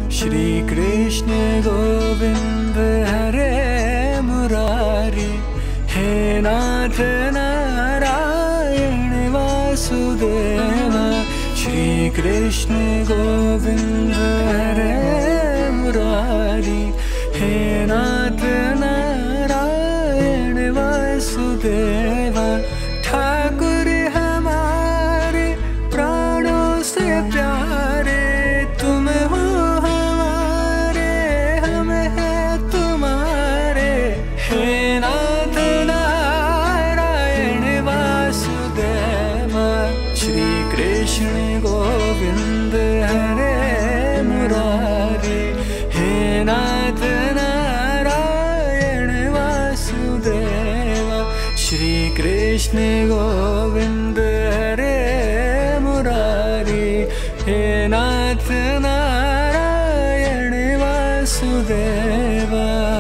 श्री कृष्ण गोविंद हरे मुरारी, हे नाथ नारायण वासुदेवा। श्री कृष्ण गोविंद हरे मुरारी, हे नाथ नारायण वासुदेवा। ठाकुर हमारे प्राणों से प्यारे, तुम हो हमारे, हम हैं तुम्हारे। हे नाथ नारायण वासुदेवा। श्री कृष्ण गोविंद हरे मुरारी, हे नाथ नारायण वासुदेवा। श्री कृष्ण गोविंद हरे मुरारी, हे नाथ नारायण वासुदेवा।